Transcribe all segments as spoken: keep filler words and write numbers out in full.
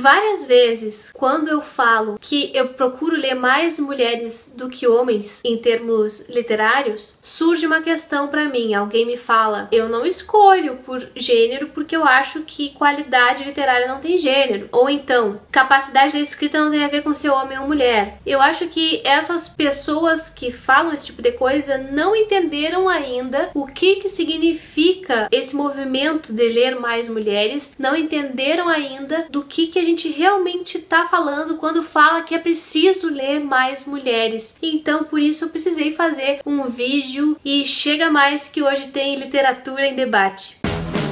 Várias vezes, quando eu falo que eu procuro ler mais mulheres do que homens em termos literários, surge uma questão pra mim. Alguém me fala, eu não escolho por gênero porque eu acho que qualidade literária não tem gênero. Ou então, capacidade da escrita não tem a ver com ser homem ou mulher. Eu acho que essas pessoas que falam esse tipo de coisa não entenderam ainda o que que significa esse movimento de ler mais mulheres, não entenderam ainda do que que a gente realmente tá falando quando fala que é preciso ler mais mulheres. Então, por isso eu precisei fazer um vídeo e chega mais que hoje tem literatura em debate.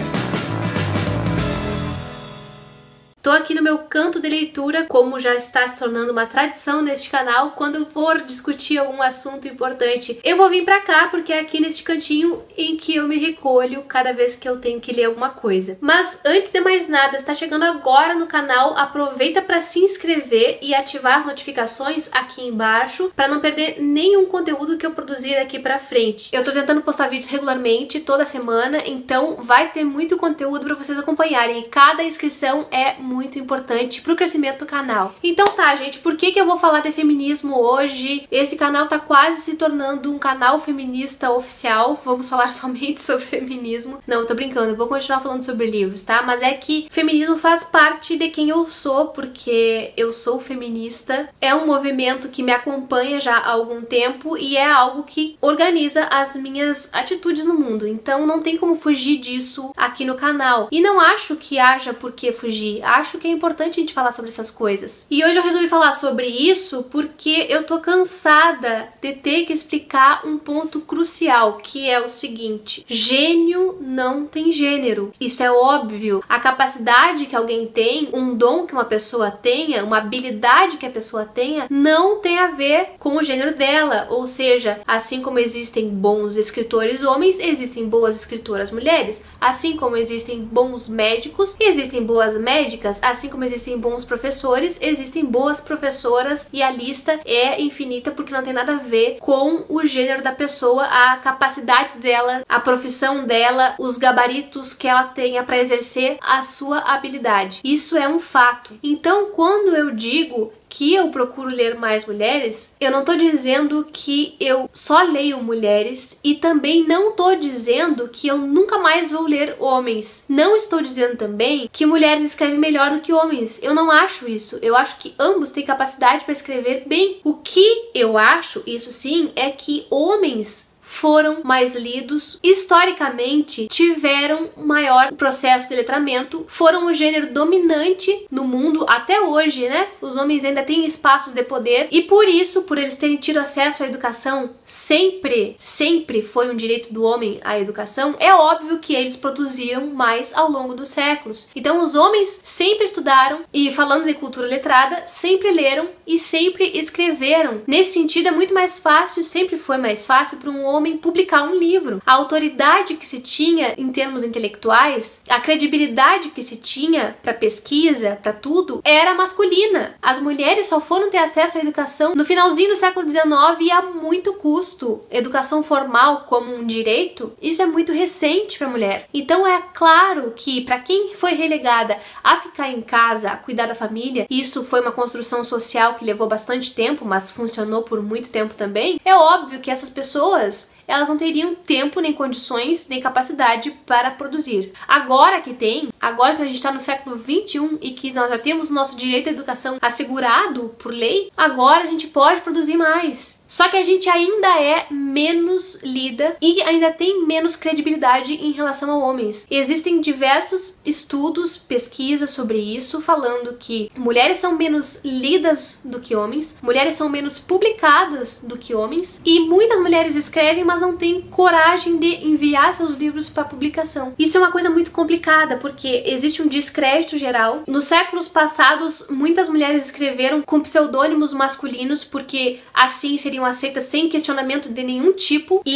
Tô aqui no meu canto de leitura, como já está se tornando uma tradição neste canal. Quando eu for discutir algum assunto importante, eu vou vir pra cá, porque é aqui neste cantinho em que eu me recolho cada vez que eu tenho que ler alguma coisa. Mas antes de mais nada, está chegando agora no canal, aproveita para se inscrever e ativar as notificações aqui embaixo, para não perder nenhum conteúdo que eu produzir daqui pra frente. Eu tô tentando postar vídeos regularmente, toda semana, então vai ter muito conteúdo para vocês acompanharem, e cada inscrição é muito importante pro crescimento do canal. Então tá, gente, por que que eu vou falar de feminismo hoje? Esse canal tá quase se tornando um canal feminista oficial, vamos falar somente sobre feminismo. Não, eu tô brincando, eu vou continuar falando sobre livros, tá? Mas é que feminismo faz parte de quem eu sou, porque eu sou feminista, é um movimento que me acompanha já há algum tempo e é algo que organiza as minhas atitudes no mundo, então não tem como fugir disso aqui no canal. E não acho que haja por que fugir, acho que é importante a gente falar sobre essas coisas. E hoje eu resolvi falar sobre isso porque eu tô cansada de ter que explicar um ponto crucial, que é o seguinte: gênio não tem gênero. Isso é óbvio. A capacidade que alguém tem, um dom que uma pessoa tenha, uma habilidade que a pessoa tenha, não tem a ver com o gênero dela. Ou seja, assim como existem bons escritores homens, existem boas escritoras mulheres. Assim como existem bons médicos, existem boas médicas. Assim como existem bons professores, existem boas professoras, e a lista é infinita porque não tem nada a ver com o gênero da pessoa, a capacidade dela, a profissão dela, os gabaritos que ela tenha para exercer a sua habilidade. Isso é um fato. Então, quando eu digo que eu procuro ler mais mulheres, eu não tô dizendo que eu só leio mulheres, e também não tô dizendo que eu nunca mais vou ler homens. Não estou dizendo também que mulheres escrevem melhor do que homens. Eu não acho isso. Eu acho que ambos têm capacidade para escrever bem. O que eu acho, isso sim, é que homens foram mais lidos, historicamente tiveram maior processo de letramento, foram o gênero dominante no mundo até hoje, né? Os homens ainda têm espaços de poder, e por isso, por eles terem tido acesso à educação, sempre, sempre foi um direito do homem a educação, é óbvio que eles produziram mais ao longo dos séculos. Então os homens sempre estudaram, e falando de cultura letrada, sempre leram e sempre escreveram. Nesse sentido é muito mais fácil, sempre foi mais fácil para um homem publicar um livro. A autoridade que se tinha em termos intelectuais, a credibilidade que se tinha para pesquisa, para tudo, era masculina. As mulheres só foram ter acesso à educação no finalzinho do século dezenove e a muito custo. Educação formal como um direito, isso é muito recente para a mulher. Então é claro que para quem foi relegada a ficar em casa, a cuidar da família, isso foi uma construção social que levou bastante tempo, mas funcionou por muito tempo também, é óbvio que essas pessoas, elas não teriam tempo, nem condições, nem capacidade para produzir. Agora que tem, agora que a gente está no século vinte e um e que nós já temos o nosso direito à educação assegurado por lei, agora a gente pode produzir mais. Só que a gente ainda é menos lida e ainda tem menos credibilidade em relação a homens. Existem diversos estudos, pesquisas sobre isso, falando que mulheres são menos lidas do que homens, mulheres são menos publicadas do que homens, e muitas mulheres escrevem, mas não têm coragem de enviar seus livros para publicação. Isso é uma coisa muito complicada, porque existe um descrédito geral. Nos séculos passados, muitas mulheres escreveram com pseudônimos masculinos, porque assim seriam aceitas sem questionamento de nenhum tipo, e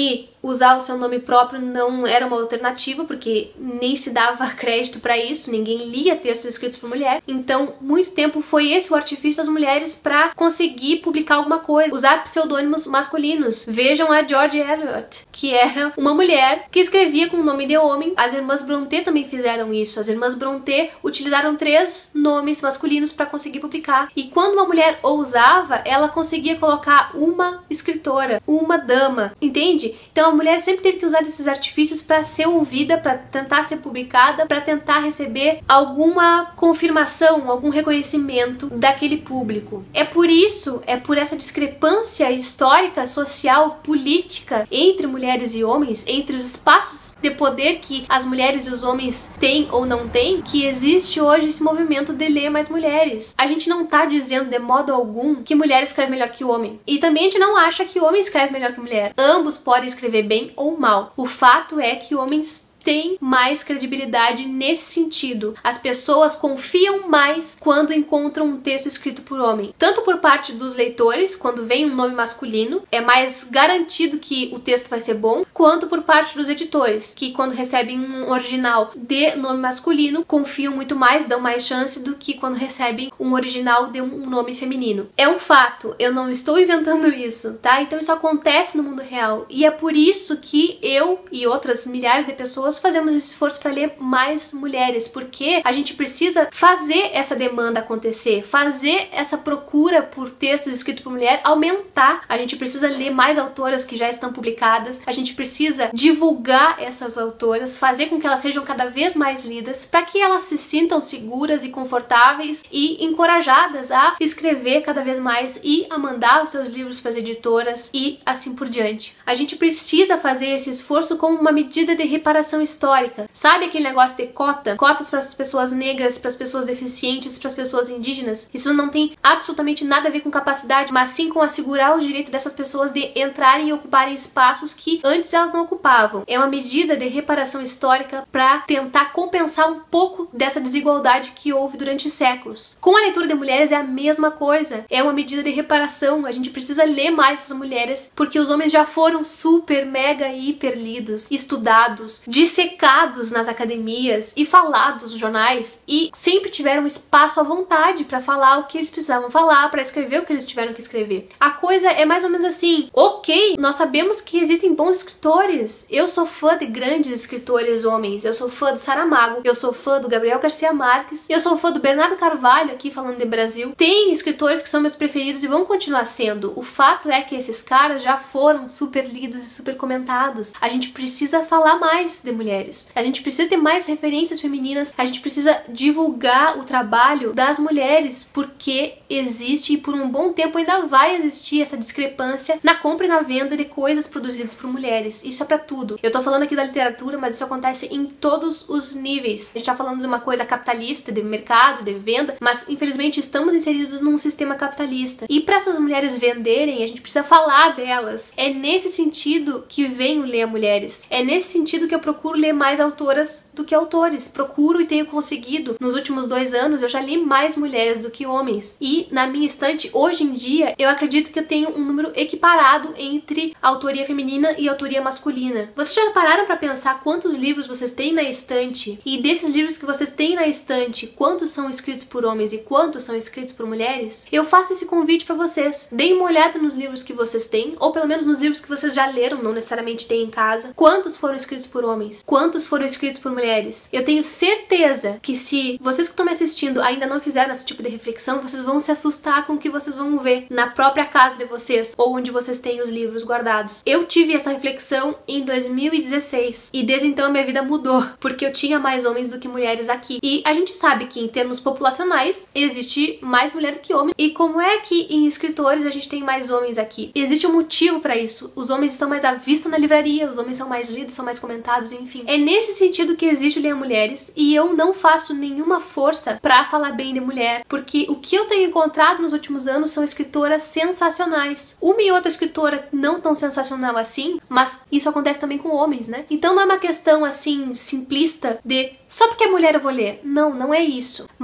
usar o seu nome próprio não era uma alternativa, porque nem se dava crédito pra isso, ninguém lia textos escritos por mulher. Então, muito tempo foi esse o artifício das mulheres pra conseguir publicar alguma coisa, usar pseudônimos masculinos. Vejam a George Eliot, que era uma mulher que escrevia com o nome de homem. As irmãs Brontë também fizeram isso. As irmãs Brontë utilizaram três nomes masculinos para conseguir publicar. E quando uma mulher ousava, ela conseguia colocar uma escritora, uma dama, entende? Então a mulher sempre teve que usar esses artifícios para ser ouvida, para tentar ser publicada, para tentar receber alguma confirmação, algum reconhecimento daquele público. É por isso, é por essa discrepância histórica, social, política entre mulheres e homens, entre os espaços de poder que as mulheres e os homens têm ou não têm, que existe hoje esse movimento de ler mais mulheres. A gente não tá dizendo de modo algum que mulher escreve melhor que homem. E também a gente não acha que homem escreve melhor que mulher. Ambos podem escrever bem ou mal. O fato é que homens tem mais credibilidade nesse sentido. As pessoas confiam mais quando encontram um texto escrito por homem. Tanto por parte dos leitores, quando vem um nome masculino, é mais garantido que o texto vai ser bom, quanto por parte dos editores, que quando recebem um original de nome masculino, confiam muito mais, dão mais chance do que quando recebem um original de um nome feminino. É um fato, eu não estou inventando isso, tá? Então isso acontece no mundo real. E é por isso que eu e outras milhares de pessoas fazemos esse esforço para ler mais mulheres, porque a gente precisa fazer essa demanda acontecer, fazer essa procura por textos escritos por mulher aumentar. A gente precisa ler mais autoras que já estão publicadas, a gente precisa divulgar essas autoras, fazer com que elas sejam cada vez mais lidas, para que elas se sintam seguras e confortáveis e encorajadas a escrever cada vez mais e a mandar os seus livros para as editoras e assim por diante. A gente precisa fazer esse esforço como uma medida de reparação histórica. Sabe aquele negócio de cota? Cotas para as pessoas negras, para as pessoas deficientes, para as pessoas indígenas? Isso não tem absolutamente nada a ver com capacidade, mas sim com assegurar o direito dessas pessoas de entrarem e ocuparem espaços que antes elas não ocupavam. É uma medida de reparação histórica para tentar compensar um pouco dessa desigualdade que houve durante séculos. Com a leitura de mulheres é a mesma coisa. É uma medida de reparação. A gente precisa ler mais essas mulheres porque os homens já foram super, mega, hiper lidos, estudados, dissecados nas academias e falados nos jornais e sempre tiveram espaço à vontade para falar o que eles precisavam falar, para escrever o que eles tiveram que escrever. A coisa é mais ou menos assim: ok, nós sabemos que existem bons escritores. Eu sou fã de grandes escritores homens. Eu sou fã do Saramago, eu sou fã do Gabriel Garcia Marques, eu sou fã do Bernardo Carvalho, aqui falando de Brasil. Tem escritores que são meus preferidos e vão continuar sendo. O fato é que esses caras já foram super lidos e super comentados. A gente precisa falar mais de mulheres. A gente precisa ter mais referências femininas, a gente precisa divulgar o trabalho das mulheres, porque existe e por um bom tempo ainda vai existir essa discrepância na compra e na venda de coisas produzidas por mulheres. Isso é pra tudo. Eu tô falando aqui da literatura, mas isso acontece em todos os níveis. A gente tá falando de uma coisa capitalista, de mercado, de venda, mas infelizmente estamos inseridos num sistema capitalista. E para essas mulheres venderem, a gente precisa falar delas. É nesse sentido que venho ler mulheres. É nesse sentido que eu procuro ler mais autoras do que autores. Procuro e tenho conseguido. Nos últimos dois anos eu já li mais mulheres do que homens. E na minha estante, hoje em dia, eu acredito que eu tenho um número equiparado entre autoria feminina e autoria masculina. Vocês já pararam para pensar quantos livros vocês têm na estante? E desses livros que vocês têm na estante, quantos são escritos por homens e quantos são escritos por mulheres? Eu faço esse convite para vocês. Deem uma olhada nos livros que vocês têm, ou pelo menos nos livros que vocês já leram, não necessariamente têm em casa. Quantos foram escritos por homens? Quantos foram escritos por mulheres? Eu tenho certeza que se vocês que estão me assistindo ainda não fizeram esse tipo de reflexão, vocês vão se assustar com o que vocês vão ver na própria casa de vocês, ou onde vocês têm os livros guardados. Eu tive essa reflexão em dois mil e dezesseis, e desde então minha vida mudou, porque eu tinha mais homens do que mulheres aqui. E a gente sabe que em termos populacionais existe mais mulher do que homem. E como é que em escritores a gente tem mais homens aqui? Existe um motivo para isso. Os homens estão mais à vista na livraria, os homens são mais lidos, são mais comentados, enfim. É nesse sentido que existe o Leia Mulheres, e eu não faço nenhuma força pra falar bem de mulher, porque o que eu tenho encontrado nos últimos anos são escritoras sensacionais. Uma e outra escritora não tão sensacional assim, mas isso acontece também com homens, né? Então não é uma questão assim simplista de só porque é mulher eu vou ler. Não, não é isso. Mas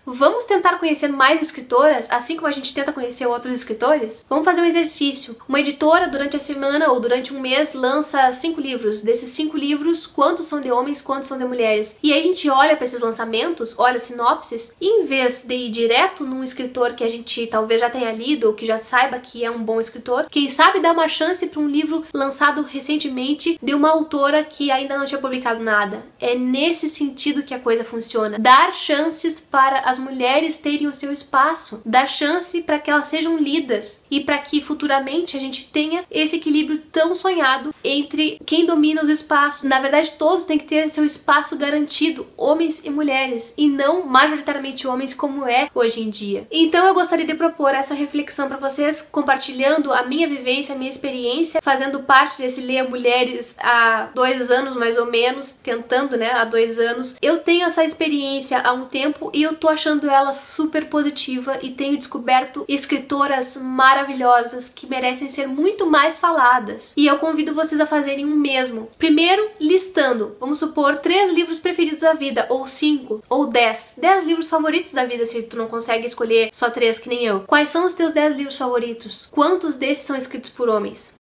Vamos tentar conhecer mais escritoras, assim como a gente tenta conhecer outros escritores? Vamos fazer um exercício. Uma editora, durante a semana ou durante um mês, lança cinco livros. Desses cinco livros, quantos são de homens, quantos são de mulheres? E aí a gente olha para esses lançamentos, olha sinopses, e em vez de ir direto num escritor que a gente talvez já tenha lido, ou que já saiba que é um bom escritor, quem sabe dar uma chance para um livro lançado recentemente de uma autora que ainda não tinha publicado nada. É nesse sentido que a coisa funciona. Dar chances para as mulheres terem o seu espaço, dar chance para que elas sejam lidas e para que futuramente a gente tenha esse equilíbrio tão sonhado entre quem domina os espaços. Na verdade, todos têm que ter seu espaço garantido, homens e mulheres, e não majoritariamente homens como é hoje em dia. Então eu gostaria de propor essa reflexão para vocês, compartilhando a minha vivência, a minha experiência, fazendo parte desse Leia Mulheres há dois anos mais ou menos, tentando, né, há dois anos. Eu tenho essa experiência há um tempo e eu tô achando ela super positiva e tenho descoberto escritoras maravilhosas que merecem ser muito mais faladas. E eu convido vocês a fazerem o mesmo. Primeiro, listando, vamos supor, três livros preferidos da vida, ou cinco, ou dez. Dez livros favoritos da vida, se tu não consegue escolher só três, que nem eu. Quais são os teus dez livros favoritos? Quantos desses são escritos por homens?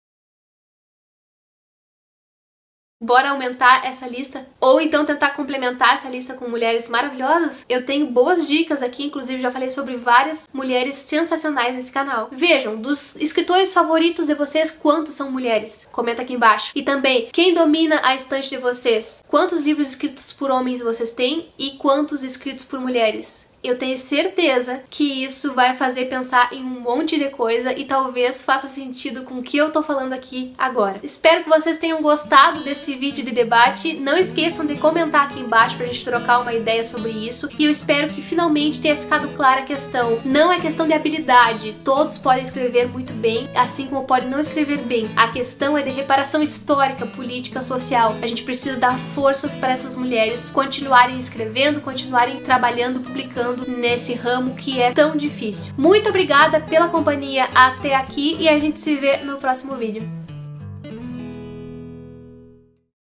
Bora aumentar essa lista? Ou então tentar complementar essa lista com mulheres maravilhosas? Eu tenho boas dicas aqui, inclusive já falei sobre várias mulheres sensacionais nesse canal. Vejam, dos escritores favoritos de vocês, quantos são mulheres? Comenta aqui embaixo. E também, quem domina a estante de vocês? Quantos livros escritos por homens vocês têm e quantos escritos por mulheres? Eu tenho certeza que isso vai fazer pensar em um monte de coisa e talvez faça sentido com o que eu tô falando aqui agora. Espero que vocês tenham gostado desse vídeo de debate. Não esqueçam de comentar aqui embaixo pra gente trocar uma ideia sobre isso. E eu espero que finalmente tenha ficado clara a questão. Não é questão de habilidade. Todos podem escrever muito bem, assim como podem não escrever bem. A questão é de reparação histórica, política, social. A gente precisa dar forças para essas mulheres continuarem escrevendo, continuarem trabalhando, publicando nesse ramo que é tão difícil. Muito obrigada pela companhia até aqui e a gente se vê no próximo vídeo.